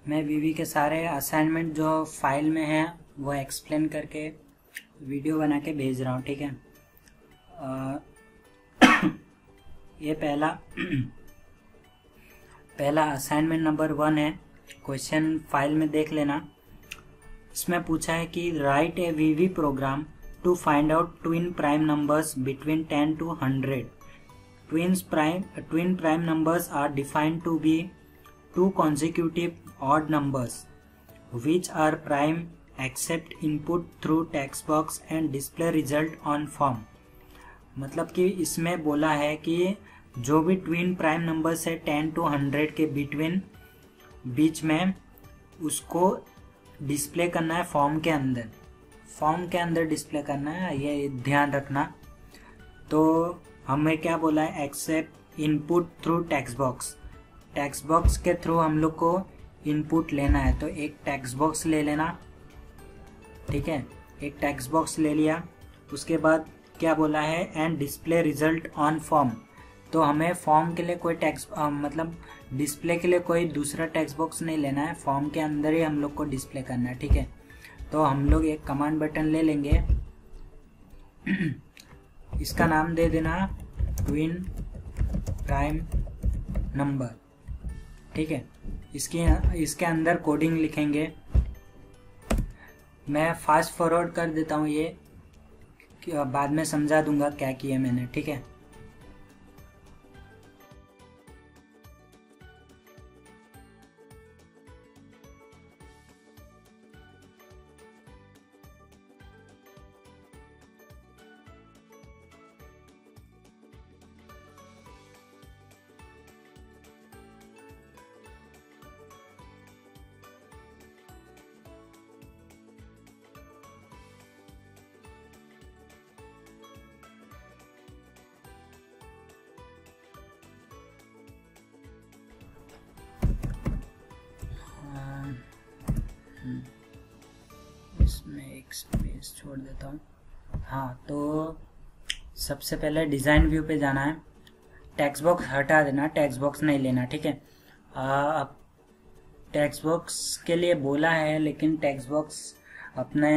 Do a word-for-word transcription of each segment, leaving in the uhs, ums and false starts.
मैं वीवी के सारे असाइनमेंट जो फाइल में हैं वो एक्सप्लेन करके वीडियो बना के भेज रहा हूँ, ठीक है। आ, ये पहला पहला असाइनमेंट नंबर वन है। क्वेश्चन फाइल में देख लेना। इसमें पूछा है कि write a VB program to find out twin prime numbers between ten to hundred. Twins prime twin prime numbers are defined to be two consecutive odd numbers which are prime except input through text box and display result on form। मतलब कि इसमें बोला है कि जो भी twin prime numbers है ten to hundred के बिटवीन बीच में उसको डिस्प्ले करना है फॉर्म के अंदर फॉर्म के अंदर डिस्प्ले करना है, ये ध्यान रखना। तो हमें क्या बोला है, accept input through text box. Text box के थ्रू हम लोग को इनपुट लेना है, तो एक टेक्स्ट बॉक्स ले लेना, ठीक है। एक टेक्स्ट बॉक्स ले लिया। उसके बाद क्या बोला है, and display result on form. तो हमें फॉर्म के लिए कोई टेक्स्ट मतलब डिस्प्ले के लिए कोई दूसरा टेक्स्ट बॉक्स नहीं लेना है, फॉर्म के अंदर ही हम लोग को डिस्प्ले करना है, ठीक है। तो हम लोग एक कमांड बटन ले लेंगे, इसका नाम दे देना ट्विन प्राइम नंबर, ठीक है। इसके इसके अंदर कोडिंग लिखेंगे। मैं फास्ट फॉरवर्ड कर देता हूँ, ये बाद में समझा दूंगा क्या किया मैंने, ठीक है। इसमें एक स्पेस छोड़ देता हूँ। हाँ, तो सबसे पहले डिज़ाइन व्यू पे जाना है। टेक्स्ट बॉक्स हटा देना, टेक्स्ट बॉक्स नहीं लेना, ठीक है। अब टेक्स्ट बॉक्स के लिए बोला है, लेकिन टेक्स्ट बॉक्स अपने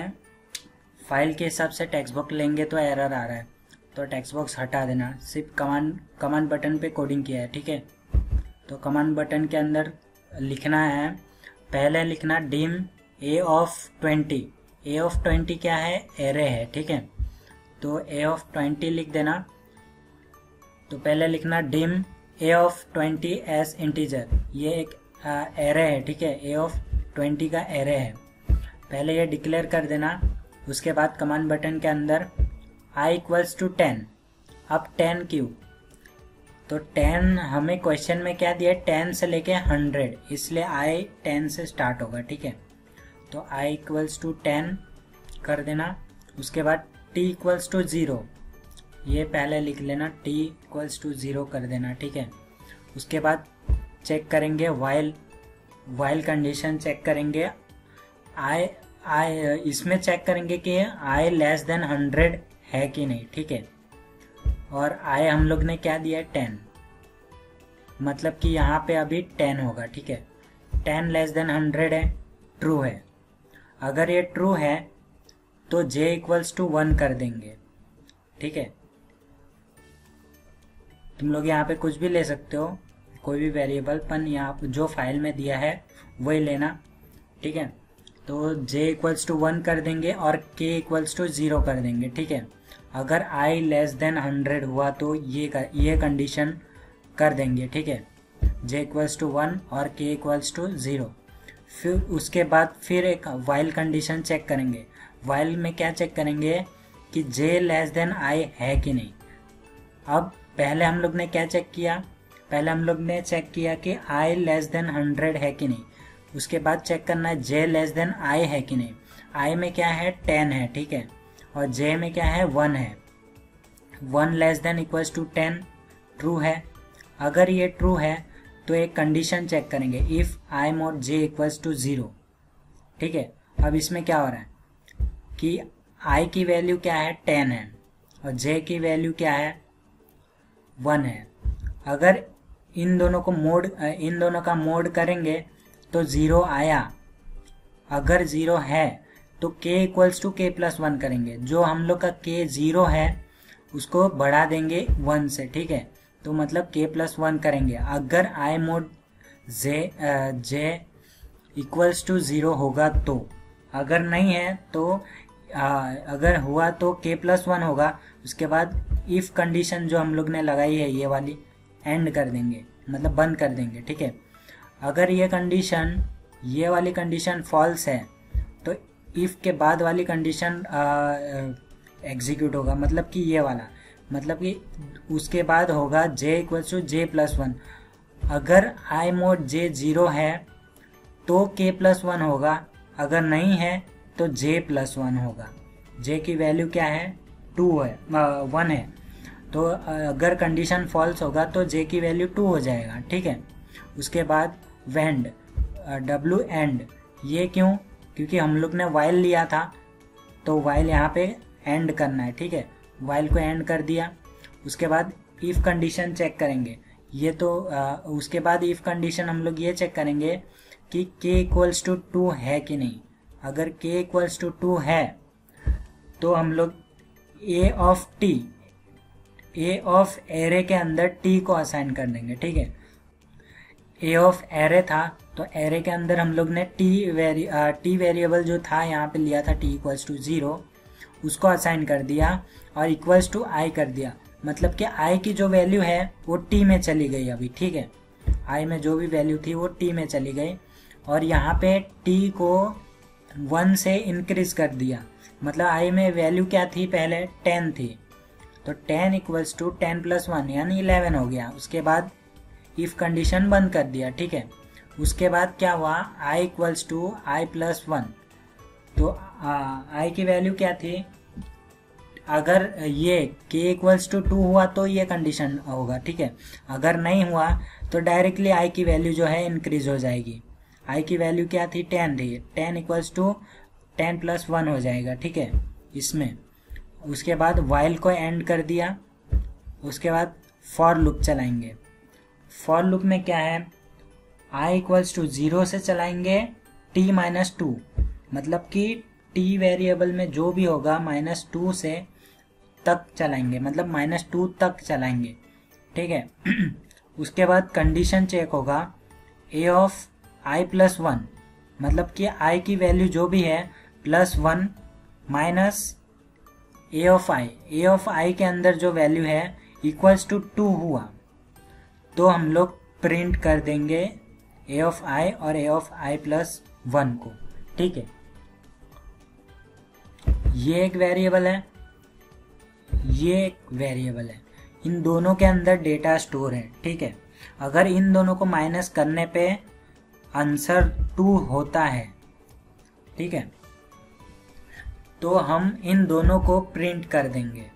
फाइल के हिसाब से टेक्स्ट बॉक्स लेंगे तो एरर आ रहा है, तो टेक्स्ट बॉक्स हटा देना। सिर्फ कमांड कमांड बटन पे कोडिंग किया है, ठीक है। तो कमांड बटन के अंदर लिखना है, पहले लिखना dim a of twenty. A of twenty क्या है, एरे है, ठीक है। तो ए ऑफ ट्वेंटी लिख देना। तो पहले लिखना dim a of twenty as integer, ये एक एरे है, ठीक है। ए ऑफ ट्वेंटी का एरे है, पहले ये डिक्लेयर कर देना। उसके बाद कमांड बटन के अंदर आई इक्वल्स टू टेन। अब टेन क्यों, तो टेन हमें क्वेश्चन में क्या दिया है, टेन से लेके हंड्रेड, इसलिए आई टेन से स्टार्ट होगा, ठीक है। तो i इक्वल्स टू टेन कर देना। उसके बाद t इक्वल्स टू ज़ीरो, ये पहले लिख लेना, t इक्वल्स टू ज़ीरो कर देना, ठीक है। उसके बाद चेक करेंगे वाइल वाइल कंडीशन चेक करेंगे। i i इसमें चेक करेंगे कि i लेस देन हंड्रेड है कि नहीं, ठीक है। और i हम लोग ने क्या दिया है, टेन, मतलब कि यहाँ पे अभी टेन होगा, ठीक है। टेन लेस देन हंड्रेड है, ट्रू है। अगर ये ट्रू है तो j इक्वल्स टू वन कर देंगे, ठीक है। तुम लोग यहाँ पे कुछ भी ले सकते हो, कोई भी वेरिएबल, पर यहाँ जो फाइल में दिया है वही लेना, ठीक है। तो j इक्वल्स टू वन कर देंगे और k इक्वल्स टू ज़ीरो कर देंगे, ठीक है। अगर i लेस देन हंड्रेड हुआ तो ये कर, ये कंडीशन कर देंगे, ठीक है। j इक्वल्स टू वन और k इक्वल्स टू ज़ीरो। फिर उसके बाद फिर एक वाइल कंडीशन चेक करेंगे। वाइल में क्या चेक करेंगे कि j लेस देन i है कि नहीं। अब पहले हम लोग ने क्या चेक किया, पहले हम लोग ने चेक किया कि i लेस देन हंड्रेड है कि नहीं। उसके बाद चेक करना है j लेस देन i है कि नहीं। i में क्या है, टेन है, ठीक है। और j में क्या है, वन है। One less than equals to ten, true है। अगर ये ट्रू है तो एक कंडीशन चेक करेंगे, if i mod j equals to zero, ठीक है। अब इसमें क्या हो रहा है कि i की वैल्यू क्या है, टेन है, और j की वैल्यू क्या है, वन है। अगर इन दोनों को मोड इन दोनों का मोड करेंगे तो ज़ीरो आया, अगर ज़ीरो है तो k equals to K plus one करेंगे। जो हम लोग का k ज़ीरो है उसको बढ़ा देंगे वन से, ठीक है, तो मतलब k प्लस वन करेंगे। अगर i mod j j equals to zero होगा तो, अगर नहीं है तो आ, अगर हुआ तो k प्लस वन होगा। उसके बाद इफ़ कंडीशन जो हम लोग ने लगाई है ये वाली एंड कर देंगे, मतलब बंद कर देंगे, ठीक है। अगर ये कंडीशन ये वाली कंडीशन फॉल्स है तो इफ़ के बाद वाली कंडीशन एग्जीक्यूट होगा, मतलब कि ये वाला, मतलब कि उसके बाद होगा j equals to J plus one. अगर i मोड j ज़ीरो है तो k प्लस वन होगा, अगर नहीं है तो j प्लस वन होगा। j की वैल्यू क्या है, टू है, वन है, तो अगर कंडीशन फॉल्स होगा तो j की वैल्यू टू हो जाएगा, ठीक है। उसके बाद वेंड w एंड, ये क्यों, क्योंकि हम लोग ने वाइल लिया था तो वाइल यहाँ पे एंड करना है, ठीक है। वाइल को एंड कर दिया। उसके बाद इफ़ कंडीशन चेक करेंगे, ये तो आ, उसके बाद इफ़ कंडीशन हम लोग ये चेक करेंगे कि k इक्वल्स टू टू है कि नहीं। अगर k इक्वल्स टू टू है तो हम लोग a of t, a of array के अंदर t को असाइन कर देंगे, ठीक है। a ऑफ एरे था तो एरे के अंदर हम लोग ने t वेरी t वेरिएबल जो था यहाँ पे लिया था t इक्वल्स टू ज़ीरो, उसको असाइन कर दिया और इक्वल्स टू i कर दिया। मतलब कि i की जो वैल्यू है वो t में चली गई अभी, ठीक है। i में जो भी वैल्यू थी वो t में चली गई और यहाँ पे t को वन से इंक्रीज कर दिया। मतलब i में वैल्यू क्या थी, पहले टेन थी, तो ten equals to ten plus one यानी इलेवन हो गया। उसके बाद इफ़ कंडीशन बंद कर दिया, ठीक है। उसके बाद क्या हुआ, i equals to I plus one, तो i की वैल्यू क्या थी, अगर ये k इक्वल्स टू टू हुआ तो ये कंडीशन होगा, ठीक है। अगर नहीं हुआ तो डायरेक्टली i की वैल्यू जो है इंक्रीज हो जाएगी। i की वैल्यू क्या थी, टेन थी, ten equals to ten plus one हो जाएगा, ठीक है इसमें। उसके बाद वाइल को एंड कर दिया। उसके बाद फॉर लूप चलाएंगे। फॉर लूप में क्या है, i इक्वल्स टू ज़ीरो से चलाएंगे t माइनस टू, मतलब कि t वेरिएबल में जो भी होगा माइनस टू से तक चलाएंगे, मतलब माइनस टू तक चलाएंगे, ठीक है। उसके बाद कंडीशन चेक होगा a of i plus one, मतलब कि i की वैल्यू जो भी है plus one minus a of i, a of i के अंदर जो वैल्यू है इक्वल्स टू टू हुआ तो हम लोग प्रिंट कर देंगे a ऑफ i और a of i plus one को, ठीक है। ये एक वेरिएबल है, ये एक वेरिएबल है, इन दोनों के अंदर डेटा स्टोर है, ठीक है। अगर इन दोनों को माइनस करने पे आंसर टू होता है, ठीक है, तो हम इन दोनों को प्रिंट कर देंगे।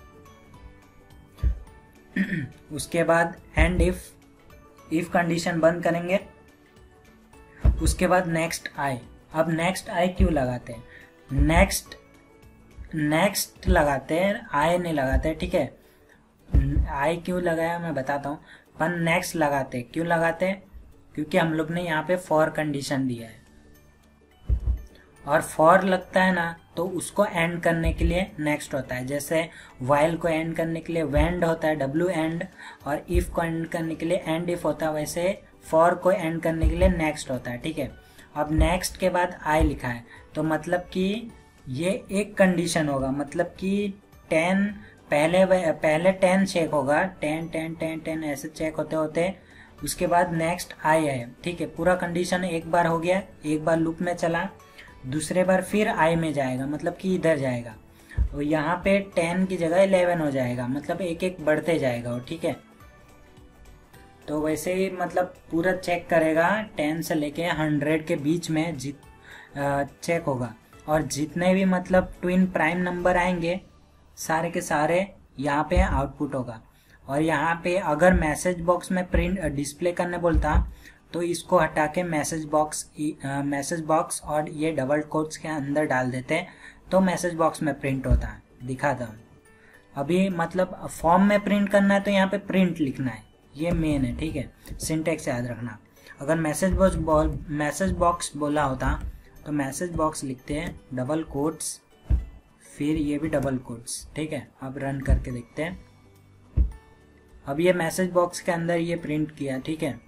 उसके बाद एंड इफ, इफ कंडीशन बंद करेंगे। उसके बाद नेक्स्ट आई। अब नेक्स्ट आई क्यों लगाते हैं, नेक्स्ट नेक्स्ट लगाते हैं, आई नहीं लगाते, ठीक है। आई क्यों लगाया मैं बताता हूँ, पर नेक्स्ट लगाते क्यों लगाते हैं, क्योंकि हम लोग ने यहाँ पे फॉर कंडीशन दिया है और फॉर लगता है ना तो उसको एंड करने के लिए नेक्स्ट होता है। जैसे वाइल को एंड करने के लिए वेंड होता है, डब्ल्यू एंड, और इफ को एंड करने के लिए एंड इफ होता है, वैसे फॉर को एंड करने के लिए नेक्स्ट होता है, ठीक है। अब नेक्स्ट के बाद आई लिखा है तो मतलब कि ये एक कंडीशन होगा, मतलब कि टेन पहले पहले टेन चेक होगा, टेन टेन टेन टेन ऐसे चेक होते होते उसके बाद नेक्स्ट आई है, ठीक है। पूरा कंडीशन एक बार हो गया, एक बार लूप में चला, दूसरे बार फिर आई में जाएगा, मतलब कि इधर जाएगा, तो यहाँ पे टेन की जगह इलेवन हो जाएगा, मतलब एक एक बढ़ते जाएगा वो, ठीक है। तो वैसे ही मतलब पूरा चेक करेगा, टेन से लेके हंड्रेड के बीच में जित चेक होगा, और जितने भी मतलब ट्विन प्राइम नंबर आएंगे सारे के सारे यहाँ पे आउटपुट होगा। और यहाँ पे अगर मैसेज बॉक्स में प्रिंट डिस्प्ले करने बोलता तो इसको हटा के मैसेज बॉक्स मैसेज बॉक्स और ये डबल कोट्स के अंदर डाल देते तो मैसेज बॉक्स में प्रिंट होता है, दिखाता हूँ। अभी मतलब फॉर्म में प्रिंट करना है तो यहाँ पे प्रिंट लिखना है, ये मेन है, ठीक है, सिंटेक्स याद रखना। अगर मैसेज बॉक्स मैसेज बॉक्स बोला होता तो मैसेज बॉक्स लिखते हैं डबल कोट्स, फिर ये भी डबल कोट्स, ठीक है। अब रन करके देखते हैं। अब ये मैसेज बॉक्स के अंदर ये प्रिंट किया, ठीक है।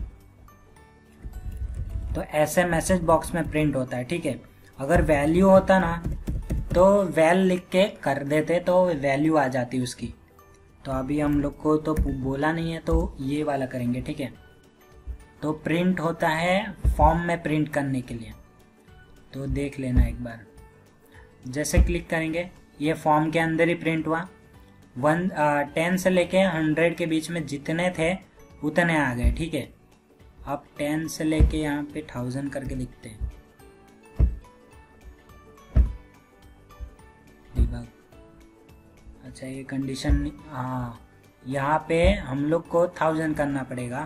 तो ऐसे मैसेज बॉक्स में प्रिंट होता है, ठीक है। अगर वैल्यू होता ना तो वैल लिख के कर देते तो वैल्यू आ जाती उसकी। तो अभी हम लोग को तो बोला नहीं है तो ये वाला करेंगे, ठीक है। तो प्रिंट होता है फॉर्म में प्रिंट करने के लिए, तो देख लेना एक बार। जैसे क्लिक करेंगे ये फॉर्म के अंदर ही प्रिंट हुआ। वन टेन से लेके हंड्रेड के बीच में जितने थे उतने आ गए, ठीक है। अब टेन से लेके यहाँ पे थाउजेंड करके लिखते हैं। डिबग, अच्छा ये कंडीशन, हाँ यहाँ पे हम लोग को थाउजेंड करना पड़ेगा।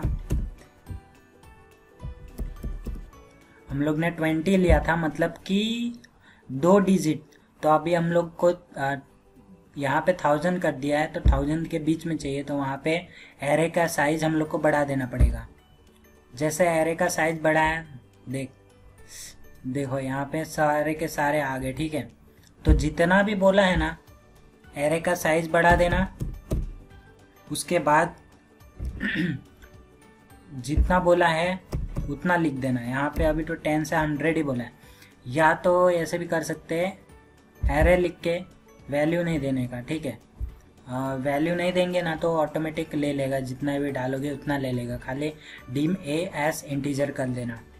हम लोग ने ट्वेंटी लिया था, मतलब कि दो डिजिट, तो अभी हम लोग को यहाँ पे थाउजेंड कर दिया है तो थाउजेंड के बीच में चाहिए, तो वहाँ पे एरे का साइज हम लोग को बढ़ा देना पड़ेगा। जैसे एरे का साइज बढ़ा है, देख देखो यहाँ पे सारे के सारे आ गए, ठीक है। तो जितना भी बोला है ना एरे का साइज बढ़ा देना, उसके बाद जितना बोला है उतना लिख देना। यहाँ पे अभी तो टेन से हंड्रेड ही बोला है, या तो ऐसे भी कर सकते हैं एरे लिख के वैल्यू नहीं देने का, ठीक है। वैल्यू नहीं देंगे ना तो ऑटोमेटिक ले लेगा, जितना भी डालोगे उतना ले लेगा, खाली डिम ए एस इंटीजर कर देना।